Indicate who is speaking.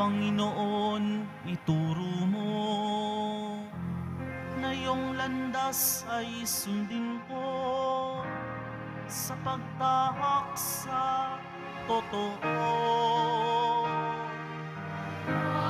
Speaker 1: Panginoon, ituro mo na iyong landas ay sundin ko sa pagtahak sa totoo.